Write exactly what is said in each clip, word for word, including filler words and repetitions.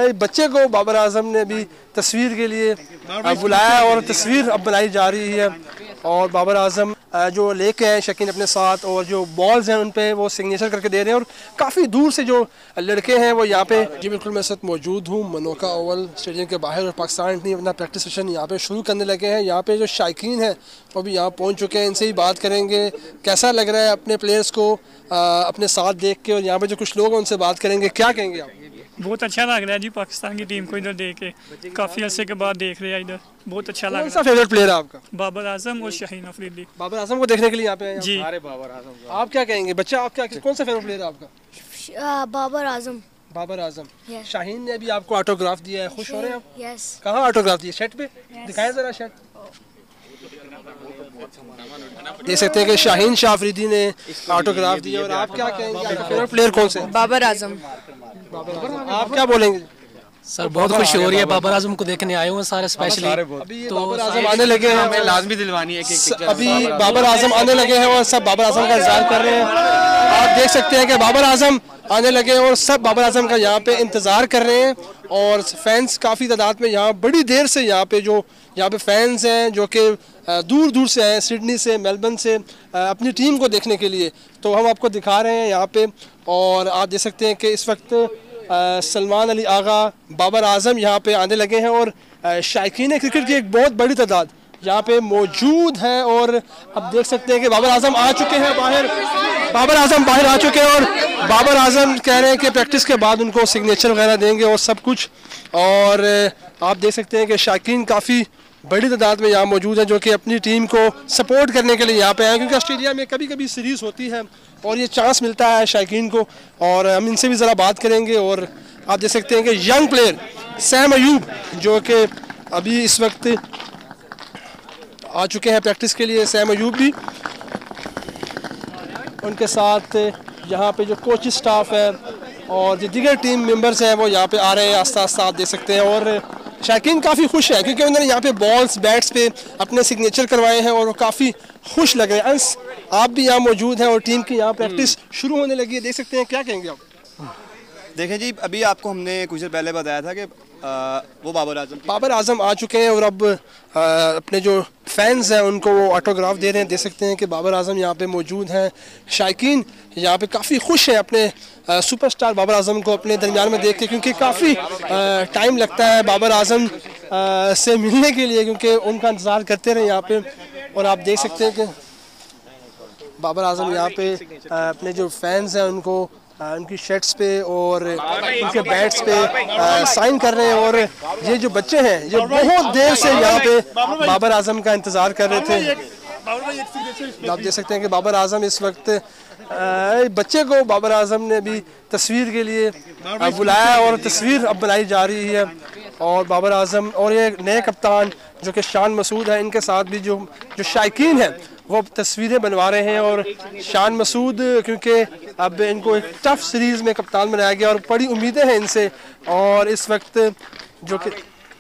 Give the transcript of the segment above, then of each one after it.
बच्चे को बाबर आजम ने भी तस्वीर के लिए बुलाया और तस्वीर अब बनाई जा रही है और बाबर आजम जो लेके आए शकीन अपने साथ और जो बॉल्स हैं उन पे वो सिग्नेचर करके दे रहे हैं और काफ़ी दूर से जो लड़के हैं वो यहाँ पे। जी बिल्कुल, मैं साथ मौजूद हूँ मनोका ओवल स्टेडियम के बाहर और पाकिस्तान टीम अपना प्रैक्टिस सेशन यहाँ पे शुरू करने लगे हैं। यहाँ पे जो शायकीन हैं वो भी यहाँ पहुँच चुके हैं, इनसे ही बात करेंगे कैसा लग रहा है अपने प्लेयर्स को आ, अपने साथ देख के, और यहाँ पे जो कुछ लोग हैं उनसे बात करेंगे। क्या कहेंगे आप? बहुत अच्छा लग रहा है जी, पाकिस्तान की टीम को इधर देख के काफ़ी अरसे के बाद देख रहे हैं इधर, बहुत अच्छा लग रहा है। कौन सा फेवरेट प्लेयर है आपका? बाबर आजम और शाहीन अफरीदी। बाबर आजम को देखने के लिए यहाँ पे आए जी। अरे बाबर आजम, आप क्या कहेंगे? बच्चा आप क्या, कौन सा फेवरेट प्लेयर है आपका? बाबर आजम। बाबर आजम। शाहीन ने अभी आपको ऑटोग्राफ दिया है, खुश हो रहे हैं आप? यस। कहाँ ऑटोग्राफ दिया? शर्ट पे दिखाएं जरा शर्ट। देख सकते हैं कि शाहीन शाह अफरीदी ने ऑटोग्राफ दिया। और आप क्या कहेंगे, आपका फेवरेट प्लेयर कौन सा है? बाबर आजम। आप क्या बोलेंगे? सर बहुत खुशी हो रही है, बाबर आजम को देखने आए हुए हैं सारे स्पेशली। अभी तो बाबर आजम आने लगे हैं, हमें लाजमी दिलवानी है कि अभी बाबर आजम आने लगे हैं और सब बाबर आजम का इंतजार कर रहे हैं। आप देख सकते हैं कि बाबर आजम आने लगे हैं और सब बाबर आजम का यहाँ पे इंतजार कर रहे हैं और फैंस काफ़ी तादाद में यहाँ बड़ी देर से यहाँ पे जो यहाँ पे फैंस हैं जो कि दूर दूर से आए, सिडनी से, मेलबर्न से अपनी टीम को देखने के लिए। तो हम आपको दिखा रहे हैं यहाँ पे और आप देख सकते हैं कि इस वक्त सलमान अली आगा, बाबर आजम यहाँ पे आने लगे हैं और शायकीन क्रिकेट की एक बहुत बड़ी तादाद यहाँ पे मौजूद है। और अब देख सकते हैं कि बाबर आजम आ चुके हैं बाहर, बाबर आजम बाहर आ चुके हैं और बाबर आजम कह रहे हैं कि प्रैक्टिस के बाद उनको सिग्नेचर वगैरह देंगे और सब कुछ। और आप देख सकते हैं कि शायकीन काफ़ी बड़ी तादाद में यहाँ मौजूद है जो कि अपनी टीम को सपोर्ट करने के लिए यहाँ पे आए, क्योंकि ऑस्ट्रेलिया में कभी कभी सीरीज़ होती है और ये चांस मिलता है शायकीन को। और हम इनसे भी ज़रा बात करेंगे। और आप देख सकते हैं कि यंग प्लेयर सैम अयूब जो कि अभी इस वक्त आ चुके हैं प्रैक्टिस के लिए, सैम अयूब भी, उनके साथ यहाँ पे जो कोचिंग स्टाफ है और जो दीगर टीम मेंबर्स हैं वो यहाँ पे आ रहे हैं आस्ता आस्ता, आप देख सकते हैं। और शायकीन काफ़ी खुश है क्योंकि उन्होंने यहाँ पे बॉल्स बैट्स पे अपने सिग्नेचर करवाए हैं और वो काफ़ी खुश लग रहे हैं। अंस आप भी यहाँ मौजूद हैं और टीम की यहाँ प्रैक्टिस शुरू होने लगी है, देख सकते हैं। क्या कहेंगे आप? देखें जी, अभी आपको हमने कुछ देर पहले बताया था कि आ, वो बाबर आजम बाबर आजम आ चुके हैं और अब आ, अपने जो फैंस हैं उनको वो ऑटोग्राफ दे रहे हैं। देख सकते हैं कि बाबर आजम यहाँ पे मौजूद हैं। शायकीन यहाँ पे काफ़ी खुश है अपने आ, सुपरस्टार बाबर आजम को अपने दरमियान में देख के, क्योंकि काफ़ी टाइम लगता है बाबर आजम आ, से मिलने के लिए, क्योंकि उनका इंतज़ार करते रहे यहाँ पे। और आप देख सकते हैं कि बाबर आजम यहाँ पे आ, अपने जो फैंस हैं उनको उनकी शर्ट्स पे और उनके बैट्स पे आ, साइन कर रहे हैं। और ये जो बच्चे हैं ये बहुत देर से यहाँ पे बाबर आजम का इंतज़ार कर रहे थे। आप देख सकते हैं कि बाबर आजम इस वक्त आ, बच्चे को बाबर आजम ने भी तस्वीर के लिए बुलाया और तस्वीर अब बनाई जा रही है। और बाबर आजम और ये नए कप्तान जो कि शान मसूद है, इनके साथ भी जो जो शायकीन हैं वो तस्वीरें बनवा रहे हैं। और शान मसूद क्योंकि अब इनको एक टफ सीरीज़ में कप्तान बनाया गया और बड़ी उम्मीदें हैं इनसे। और इस वक्त जो कि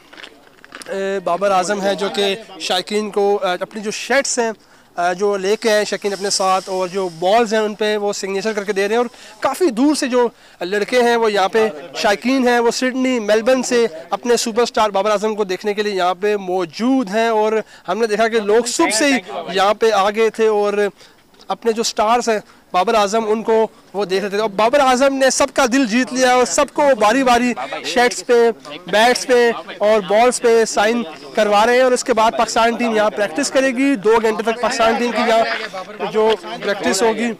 बाबर आजम है जो कि शायकीन को अपनी जो शर्ट्स हैं जो लेके आए शकीन अपने साथ और जो बॉल्स हैं उन पे वो सिग्नेचर करके दे रहे हैं। और काफ़ी दूर से जो लड़के हैं वो यहाँ पे शायकीन हैं, वो सिडनी, मेलबर्न से अपने सुपरस्टार बाबर आजम को देखने के लिए यहाँ पे मौजूद हैं। और हमने देखा कि लोग सुबह से ही यहाँ पे आ गए थे और अपने जो स्टार्स हैं बाबर आजम उनको वो देख रहे थे। और बाबर आजम ने सबका दिल जीत लिया और सबको बारी बारी शर्ट्स पे, बैट्स पे और बॉल्स पे साइन करवा रहे हैं। और इसके बाद पाकिस्तान टीम यहाँ प्रैक्टिस करेगी, दो घंटे तक पाकिस्तान टीम की यहाँ जो प्रैक्टिस होगी।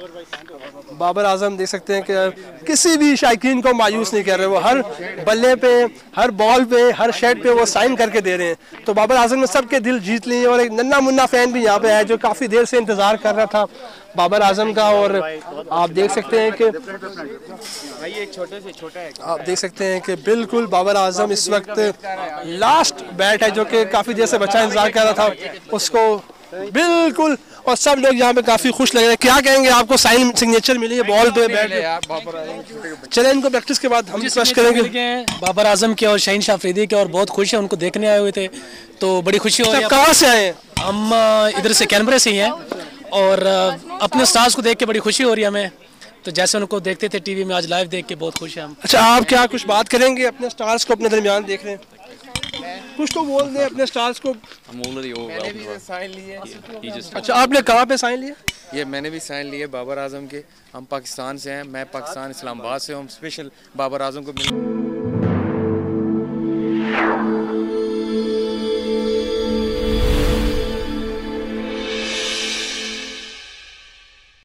बाबर आजम देख सकते हैं कि किसी भी शायकीन को मायूस नहीं कर रहे, वो हर बल्ले पे, हर बॉल पे, हर शर्ट पे वो साइन करके दे रहे हैं। तो बाबर आजम ने सबके दिल जीत लिए। और एक नन्ना मुन्ना फैन भी यहाँ पे है जो काफ़ी देर से इंतज़ार कर रहा था बाबर आजम का। और आप देख सकते हैं कि आप देख सकते हैं कि बिल्कुल बाबर आजम इस वक्त लास्ट बैट है जो कि काफ़ी देर से बच्चा इंतज़ार कर रहा था उसको, बिल्कुल। और सब लोग यहाँ पे काफ़ी खुश लग रहे हैं। क्या कहेंगे, आपको साइन सिग्नेचर मिली है बॉल पे, बैट पे? चले इनको प्रैक्टिस के बाद हम स्पर्श करेंगे बाबर आजम के और शाहीन शाह अफरीदी के, और बहुत खुश है, उनको देखने आए हुए थे तो बड़ी खुशी हो रही है। कहाँ से आए? हम इधर से कैनबरा से ही हैं और अपने स्टार्स को देख के बड़ी खुशी हो रही है हमें। तो जैसे उनको देखते थे टीवी में, आज लाइव देख के बहुत खुश हैं हम। अच्छा, आप क्या कुछ बात करेंगे? अपने स्टार्स को अपने दरमियान देख रहे हैं, कुछ तो बोल दें अपने स्टार्स को। मैंने भी साइन लिए। अच्छा, आपने कहाँ पे साइन लिया? ये मैंने भी साइन लिए बाबर आजम के। हम पाकिस्तान से हैं, मैं पाकिस्तान इस्लामाबाद से हूँ। हम स्पेशल बाबर आजम को मिल